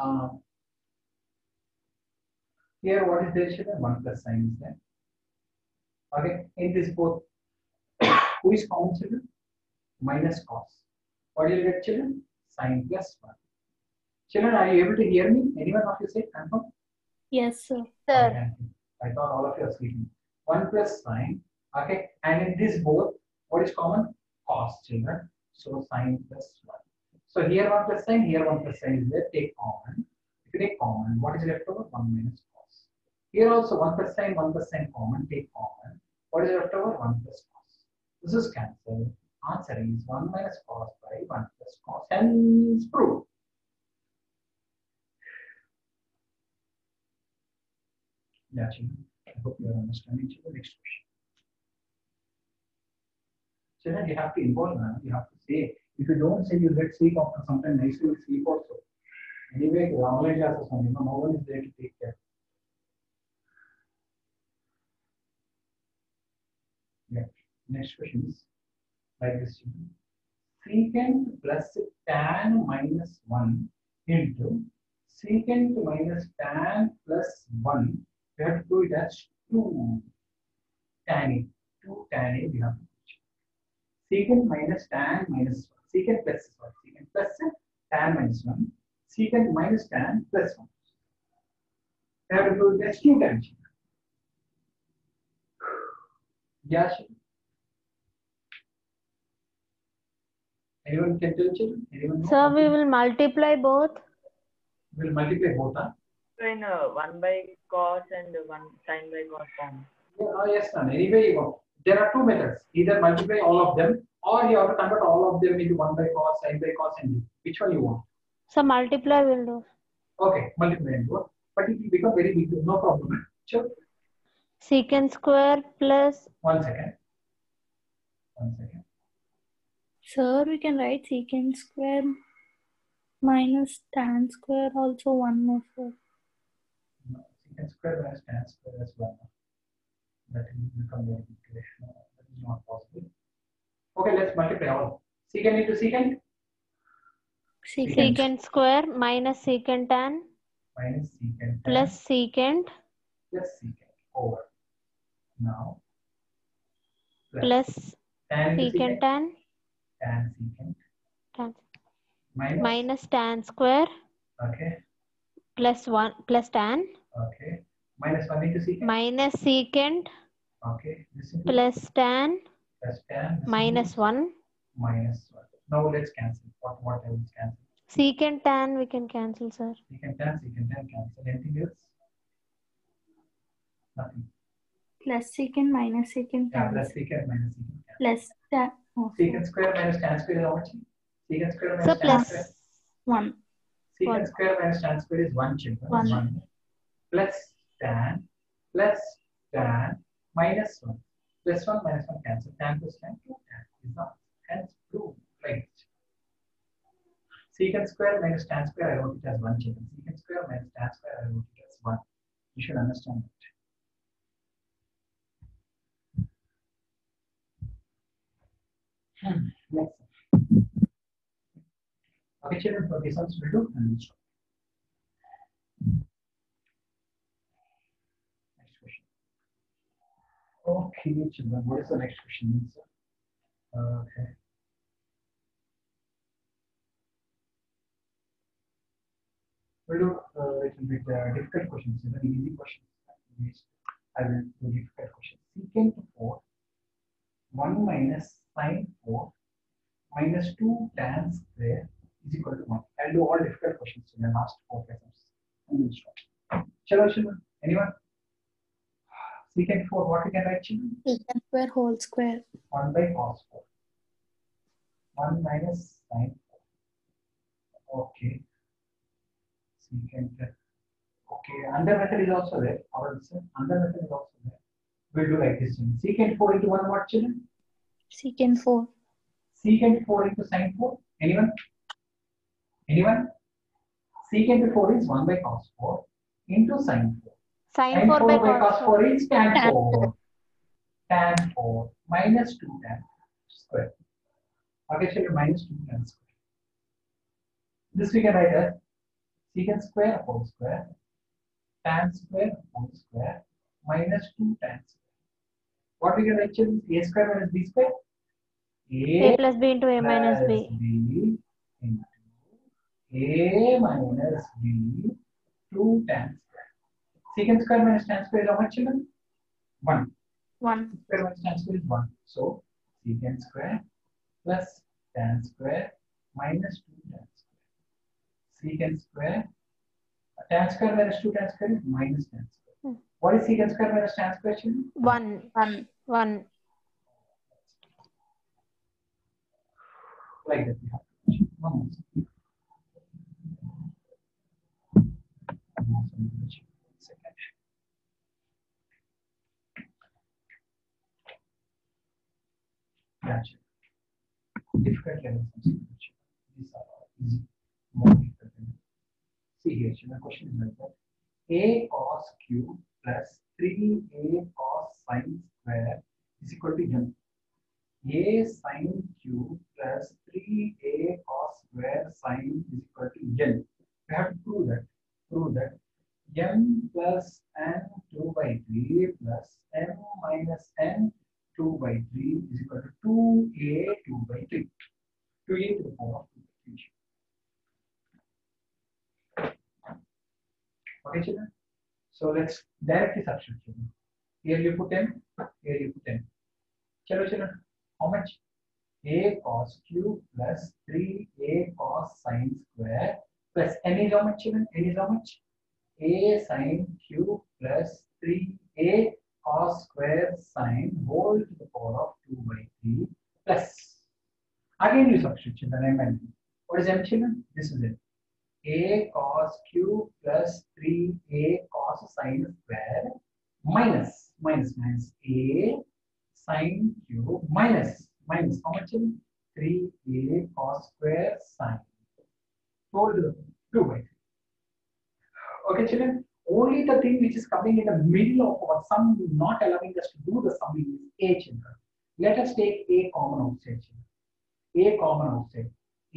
here what is there, children? 1 plus sine is there. Okay, in this both, who is common, children? Minus cos. What do you get, children? Sine plus 1. Children, are you able to hear me? Anyone of you say confirm? Yes, sir. Sir. I thought all of you are sleeping. 1 plus sine. Okay, and in this both, what is common? Cos, children. So sine plus 1. So here 1 plus sine, here 1 plus sine is there. Take common. If you take common, what is left over? 1 minus cos. Here also 1 plus sin common, take common. What is left over? 1 plus cos. This is cancelled. Answer is 1 minus cos by 1 plus cos. Hence proof. Yeah, children. I hope you are understanding. Children, next question. Children, you have to involve, man. You have to say. If you don't say, you get sleep after some time. Next you will sleep also. Anyway, the online classes, no one is there to take care. Yeah. Next question is like this. Secant plus tan minus 1 into secant minus tan plus 1. We have to do it as 2 tan A. 2 tan A we have to do. Secant minus tan minus 1. Secant plus tan minus 1. Secant minus tan plus 1. We have to do it as 2 tan. Yeah. Anyone can tell children? Anyone know? Sir, we will multiply both. We'll multiply both. Huh? In 1 by cos and 1 sin by cos form. Yeah, yes, ma'am. Anyway, you go. There are two methods. Either multiply all of them, or you have to convert all of them into 1 by cos, sin by cos, and which one you want? So multiply will do. Okay, multiply and do. But it will become very big. No problem. Sure. Secant square plus 1 second. 1 second. Sir, we can write secant square minus tan square also 1 more. Sir. No, secant square minus tan square is 1. That will become very big. No, that is not possible. Okay, let's multiply all. Secant into secant. secant square minus secant tan Minus secant tan plus secant over. Now plus tan into secant tan tan secant minus tan square okay plus 1 plus tan okay minus 1 into secant minus secant okay this into plus tan plus tan minus 1. Minus 1. Now let's cancel. What I will cancel? Secant tan we can cancel, sir. Secant tan cancel. Anything else? Nothing. Plus secant minus secant Yeah, tan. plus secant minus secant. Plus tan. Oh, Secant square minus tan square is how much? Secant square minus So tan plus square. 1. Secant one. square minus tan square is 1 children. 1. Plus tan minus 1. Plus 1 minus 1 cancel. Tan plus tan 2 tan is not. Hence proof. Right. Secant square minus tan square I wrote it as 1 children. Secant square minus tan square I wrote it as 1. You should understand that. Next. Okay, children, for this one we'll do and we'll stop. Next question. Okay, children, what is the next question? Okay. We'll do a little bit difficult questions, very easy questions. I will do difficult questions. Secant 4, 1 minus sin 4 minus 2 tan square is equal to 1. I'll do all difficult questions in the last 4 lessons. And we'll stop. Chalo, children, anyone? Secant 4, what we can write, children? Secant square whole square. 1 by cos 4. 1 minus sin 4. Okay. Secant. Okay, under method is also there. Our under method is also there. We'll do like this. Secant 4 into 1 what, children? Secant 4. Secant 4 into sin 4. Anyone? Anyone? Secant 4 is 1 by cos 4 into sin 4. Sin 4 by cos 4 is tan 4. Tan 4 minus 2 tan square. Okay, children, minus 2 tan square. This we can write as secant square whole square, tan square whole square, minus 2 tan square. What we can write, children? A square minus b square? A plus b into a minus b. Into a minus b 2 tan square. Secant square minus tan square is how much, children? 1. 1. Square minus tan square is 1. So, secant square plus tan square minus 2 tan square. Secant square, tan square minus 2 tan square is minus tan square. What is secant square minus tan square, children? 1. 1. Like that we have. One more. Second. Yeah, difficult levels of sequence. These are all easy. More difficult. See here, the question is like that. A cos cube plus 3a cos sine square is equal to m. A sine cube plus 3a cos square sine is equal to n. We have to prove that. M plus n 2 by 3 plus m minus n 2 by 3 is equal to 2a 2 by 3. 2a to the power of 2 by 3. Okay, children? So let's directly substitute. Here you put m, here you put m. Children, how much? A cos cube plus 3a cos sine square plus n is how much, children? N is how much? A sine cube plus 3a cos square sine whole to the power of 2 by 3 plus. Again you substitute, children, m. What is m, children? This is it. A cos cube plus 3a cos sine square minus a sine cube minus how much? 3a cos square sine whole to the 2 by 3. Okay, children. Only the thing which is coming in the middle of our sum, not allowing us to do the summing, is a, children. Let us take a common outside, children. A common outside.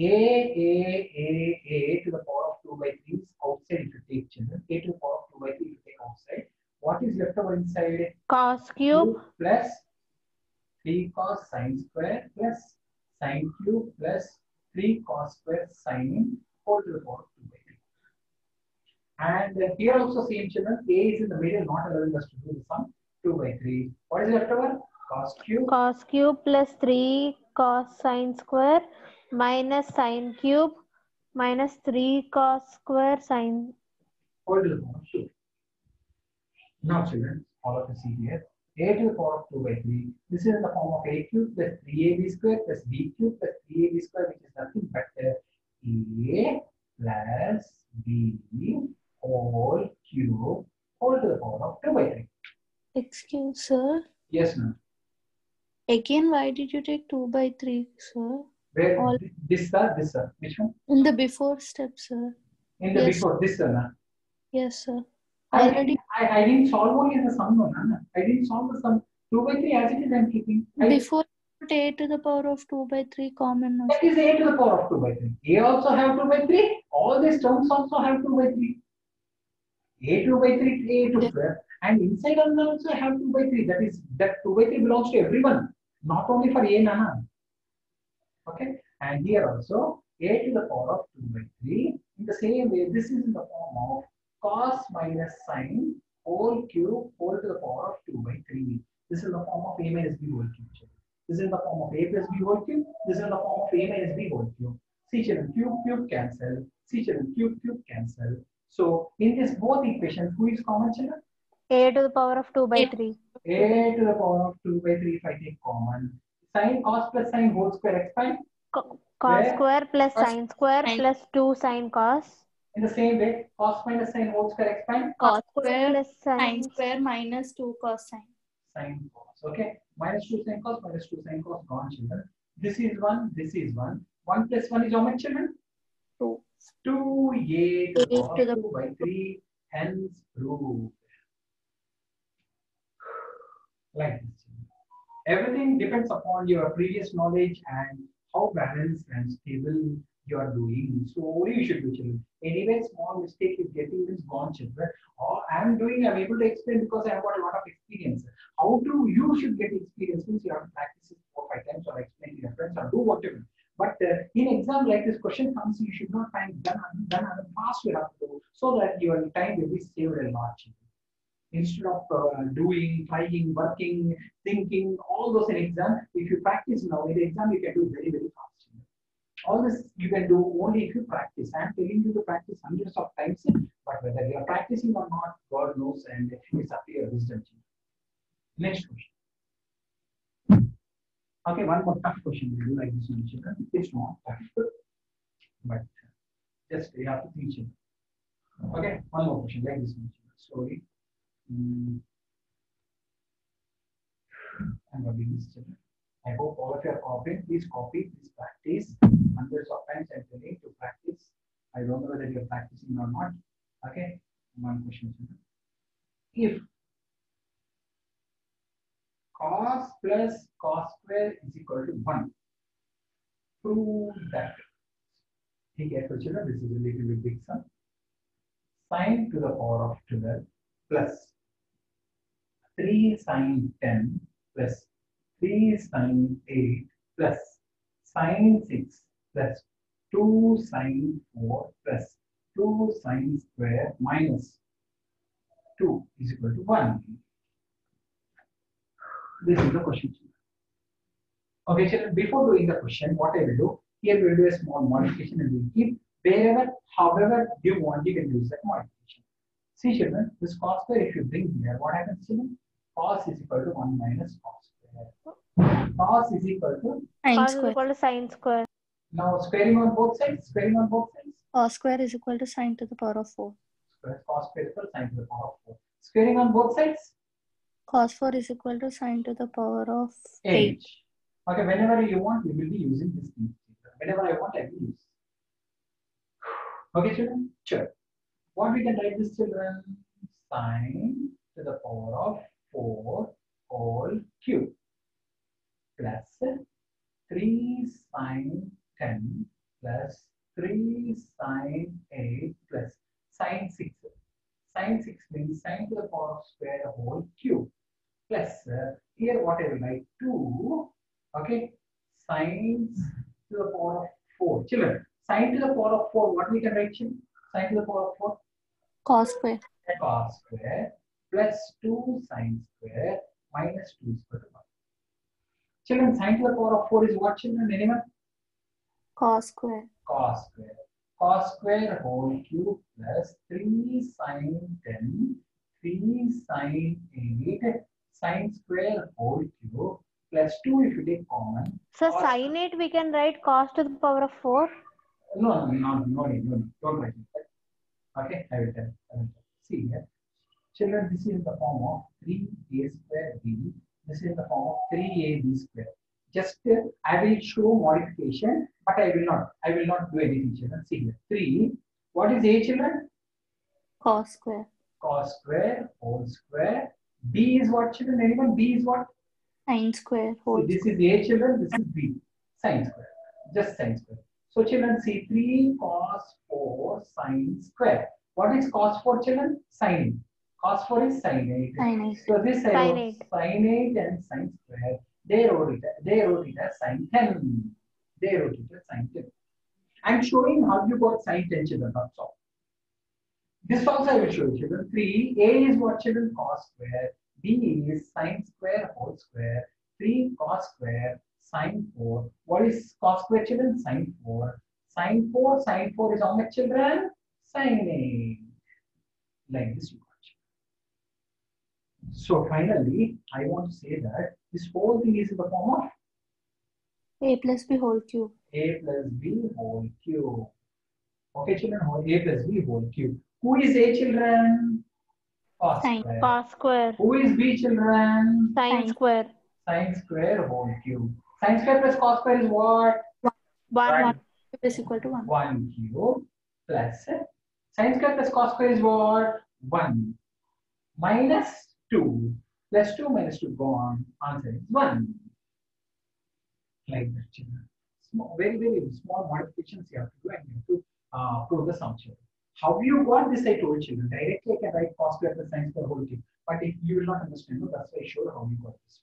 A to the power of 2 by 3 is outside if you take, children. A to the power of 2 by 3 if you take outside. What is left over inside? Cos cube plus 3 cos sine square plus sine cube plus 3 cos square sine whole to the power of 2 by 3. And here also same, children. A is in the middle, not allowing us to do the sum. 2 by 3. What is left over? Cos cube plus 3 cos sine square minus sine cube minus 3 cos square sine whole to the power of 2. Now, children, all of you see here. A to the power of 2 by 3. This is in the form of a cube plus 3ab square plus b cube plus 3ab square, which is nothing but a plus b whole cube whole to the power of 2 by 3. Excuse, sir. Yes, ma'am. Again, why did you take 2 by 3, sir? Where All- this sir, which one? In the before step, sir. In the Yes. before this sir, ma'am. Yes, sir. I Already didn't solve only the sum, no, ma'am. I didn't solve the sum. 2 by 3 as it is, I'm keeping. before put a to the power of 2 by 3 common. No, That is a to the power of 2 by 3. A also have 2 by 3. All these terms also have 2 by 3. A 2 by 3, A 2 square. And inside also have 2 by 3. That is, that 2 by 3 belongs to everyone, not only for A, Nana. Okay. And here also, A to the power of 2 by 3. In the same way, this is in the form of cos minus sine whole cube whole to the power of 2 by 3. This is in the form of A minus B whole cube. This is in the form of A plus B whole cube. This is in the form of A minus B whole cube. See, children, cube cancel. See, children, cube cancel. So, in this both equations, who is common, children? a to the power of 2 by 3. A to the power of 2 by 3 if I take common. Sine cos plus sine whole square expand. Cos square plus Cos sine square sine. plus 2 sine cos. In the same way, cos minus sine whole square expand. cos square plus sine sine square minus 2 cos sine. Sine cos. Okay. Minus 2 sine cos, gone, children. This is 1, this is 1. 1 plus 1 is how much, children? 2. 2a to the A power to the of 2 by 3, hence proved. Like this. Everything depends upon your previous knowledge and how balanced and stable you are doing. So only you should do, children. Anyway, small mistake is getting this gone, children. Or I'm able to explain because I have got a lot of experience. How to you should get experience means you have to practice it 4 or 5 times or explain to your friends or do whatever. But in exam like this question comes, you should not find done fast you have to do so that your time will be saved a lot. Instead of doing, trying, working, thinking, all those in exam, if you practice now in the exam, you can do very, very fast. All this you can do only if you practice. I am telling you to practice hundreds of times, but whether you are practicing or not, God knows, and it's up to your wisdom. Next question. Okay, one more tough question we do like this one, children. It's not tough, but just you have to teach it. Okay, one more question like this one, children. Slowly. I'm going to be this, children. I hope all of you are copying. Please copy, please practice. Hundreds of times I tell you to practice. I don't know whether you're practicing or not. Okay, one question, children. If cos plus cos square is equal to 1, prove that. Be careful, children. This is a little bit big sum. Sine to the power of 12 plus 3 sine 10 plus 3 sine 8 plus sine 6 plus 2 sine 4 plus 2 sine square minus 2 is equal to 1. This is the question. Okay, children, before doing the question, what I will do, here we will do a small modification and we will keep wherever, however you want, you can use that modification. See, children, this cos square, if you bring here, what happens, children? Cos is equal to 1 minus cos square. Cos is equal to Sine Cos is square. equal to sine square. now squaring on both sides. Squaring on both sides. Cos square is equal to sine to the power of 4. Square cos square is equal to sine to the power of 4. Squaring on both sides. Cos 4 is equal to sine to the power of 8. 8. Okay, whenever you want, we will be using this thing. Whenever I want, I will use. Okay, children? Sure. What we can write this, children? Sine to the power of 4 whole cube plus 3 sine 10 plus 3 sine 8 plus sine 6. Sine 6 means sine to the power of square whole cube plus here what I will write 2. Okay, sine to the power of 4. Children, sine to the power of 4, what we can write, children? Sine to the power of 4? Cos square. Cos square plus 2 sine square minus 2 is equal to 1. Children, sine to the power of 4 is what, children? Anyone? Cos square. Cos square. Cos square whole cube plus 3 sine 10, 3 sine 8, sine square whole cube plus 2 if you take common. So sine 8 we can write cos to the power of 4. No need. Don't write it. Okay, I will tell. See here. Children, this is the form of 3a square b. This is the form of 3ab square. Just I will show modification, but I will not do anything, children. See here. 3. What is a, children? Cos square. Cos square whole square. B is what, children? Anyone? B is what? Sine square So whole this square. is a, children. This is b. Sine square. Just sine square. So children, see 3 cos 4 sine square. What is cos 4, children? Sine. Cos 4 is sine 8. Sine 8. So this I Sine wrote 8. sine 8 and sine square. They wrote it as sine 10. They wrote it as sine 10. I'm showing how you got sine 10, children. That's all. This also I will show you, children. 3. A is what, children? Cos square. B is sine square whole square. 3 cos square sine 4. What is cos square, children? Sine 4. Sine 4. Sine 4 is how much, children? Sine 8. Like this you got. So finally, I want to say that this whole thing is in the form of A plus b whole cube. a plus b whole cube. Okay, children, a plus b whole cube. Who is a, children? Cos Sine. square. Cos square. Who is b, children? Sine Sine. square. Sine square whole cube. Sine square plus cos square is what? 1. Cube is equal to 1. 1 cube plus sine square plus cos square is what? 1 minus 2 plus 2 minus 2 gone. Answer is 1. Like that, children. Small, very small modifications you have to do and you have to prove the sum, children. How you got this, I told children. Directly I can write cos square plus sine square whole cube. But if you will not understand, that's why I showed how you got this.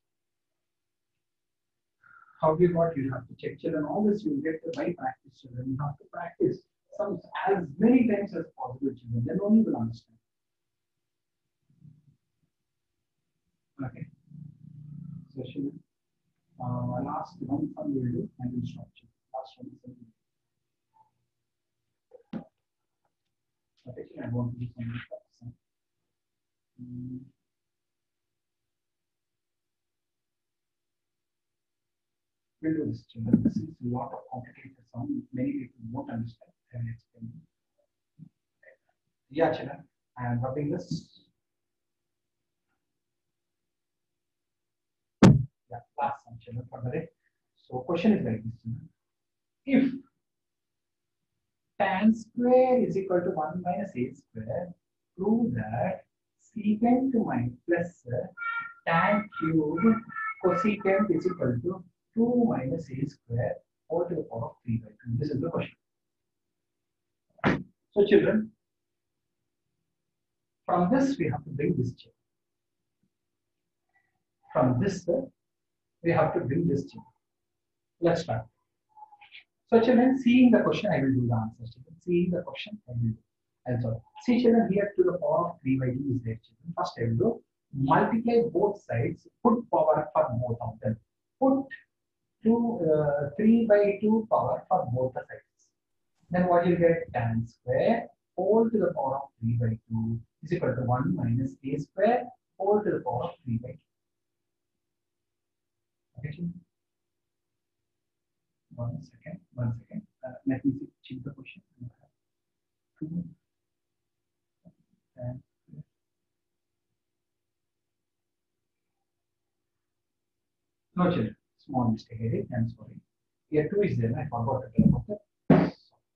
How you got, you have to check, children. All this you will get by practice, children. You have to practice some as many times as possible, children. Then only you will understand. Okay. So, children, last one sum we will do and we'll stop. Last one. Actually, I want to do some reflection. We'll do this, children. This is a lot of complicated sum. Many people won't understand. I will explain. Yeah, children. I am rubbing this. Yeah, last sum, children, for the day. So, question is like this, children. If tan square is equal to 1 minus a square, prove that secant plus tan cube cosecant is equal to 2 minus a square all to the power of 3 by 2. This is the question. So, children, from this we have to bring this chain. From this we have to bring this chain. Let's start. So, children, seeing the question, I will do the answer. Children, seeing the question, I will do. I'll solve. See, children, here to the power of 3 by 2 is there, children. First, I will do multiply both sides, put power for both of them. Put 3 by 2 power for both the sides. Then what you get? Tan square whole to the power of 3 by 2 is equal to 1 minus a square whole to the power of 3 by 2. Okay, children? One second. Let me check the question. No, children. Small mistake. I did. I'm sorry. Here 2 is there. I forgot to tell about that.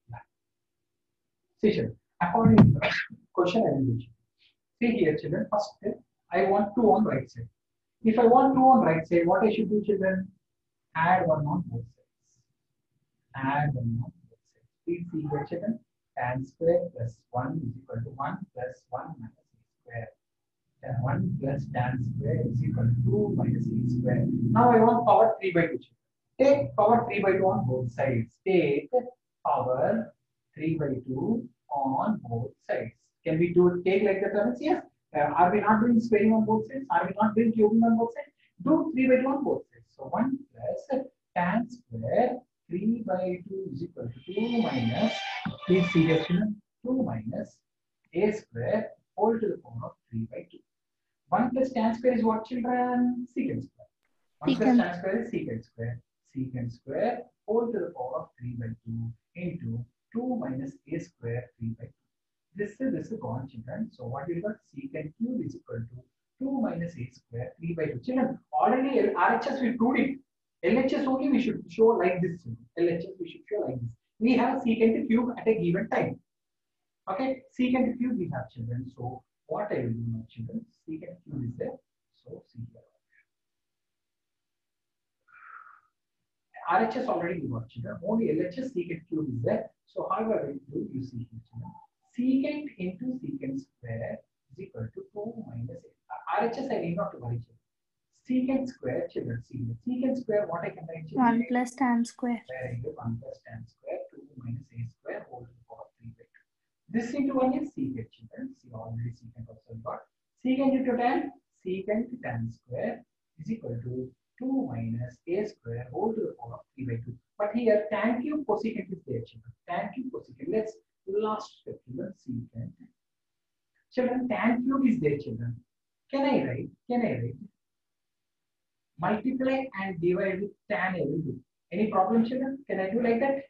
See, children. According to the question, I will do. See here, children. First, I want 2 on right side. If I want 2 on right side, what I should do, children? Add 1 on both sides. Add 1 on both sides. Please see here, children. Tan square plus 1 is equal to 1 plus 1 minus a square. Then 1 plus tan square is equal to 2 minus a square. Now I want power 3 by 2. Take power 3 by 2 on both sides. Take power 3 by 2 on both sides. Can we do it? Take like that? Yes. Are we not doing squaring on both sides? Are we not doing cubing on both sides? Do 3 by 2 on both sides. So 1 plus tan square 3 by 2 is equal to 2 minus, please see here, 2 minus a square whole to the power of 3 by 2. 1 plus tan square is what, children? Secant square. 1 plus tan square is secant square. Secant square whole to the power of 3 by 2 into 2 minus a square 3 by 2. This is gone, children. So what you got? Secant cube is equal to 2 minus a square 3 by 2. Children, already RHS we proved it. LHS only we should show like this. LHS we should show like this. We have secant cube at a given time. Okay, secant cube we have, children. So what I will do now, children? Secant cube is there. So see here. RHS already we got, children. Only LHS secant cube is there. So how do I do? You see here, children. Secant into secant square is equal to 2 minus a. RHS I need not to worry, children. Secant square, children, secant square, what I can write, children? 1 plus tan square. Very good. 1 plus tan square, 2 minus a square whole to the power of 3 by 2. This into 1 is secant, children. See, already secant also got. Secant into tan square is equal to 2 minus a square whole to the power of 3 by 2. But here, tan cube cosecant is there, children. Tan cube cosecant. Let's last step, children. Secant. Children, tan cube is there, children. Can I write? Multiply and divide with tan I will do. Any problem, children? Can I do like that?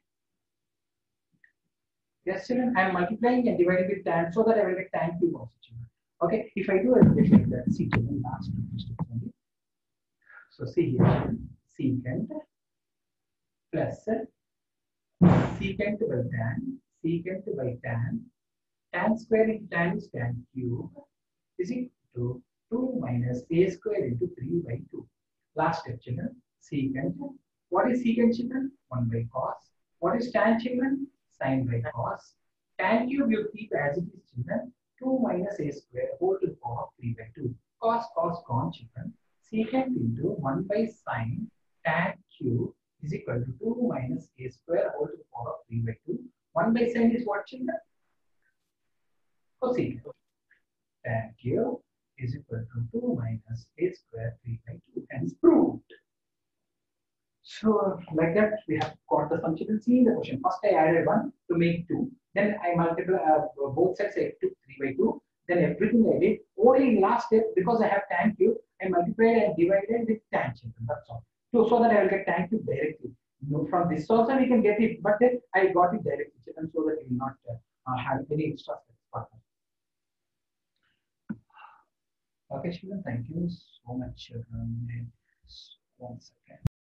Yes, children. I am multiplying and dividing with tan so that I will get tan cube also, children. Okay. If I do, I will get like that. See, children, last two steps only. So see here, secant plus secant by tan. Tan square into tan is tan cube is equal to 2 minus a square into 3 by 2. Last step, children. Secant. What is secant, children? 1 by cos. What is tan, children? Sin by cos. Tan cube you keep as it is, children. 2 minus a square whole to the power of 3 by 2. Cos gone, children. Secant into 1 by sin tan cube is equal to 2 minus a square whole to the power of 3 by 2. 1 by sin is what, children? Cosecant. Tan cube is equal to 2 minus a square 3 by 2, and is proved. So like that, we have got the sum. You can see in the question. First, I added 1 to make 2. Then I multiply both sides. I took 3 by 2. Then everything I did. Only last step, because I have tan cube, I multiplied and divided with tangent. That's all. So that I will get tan cube directly. From this also we can get it, but then I got it directly, and so that you will not have any extra steps. Okay, children, thank you so much. One second.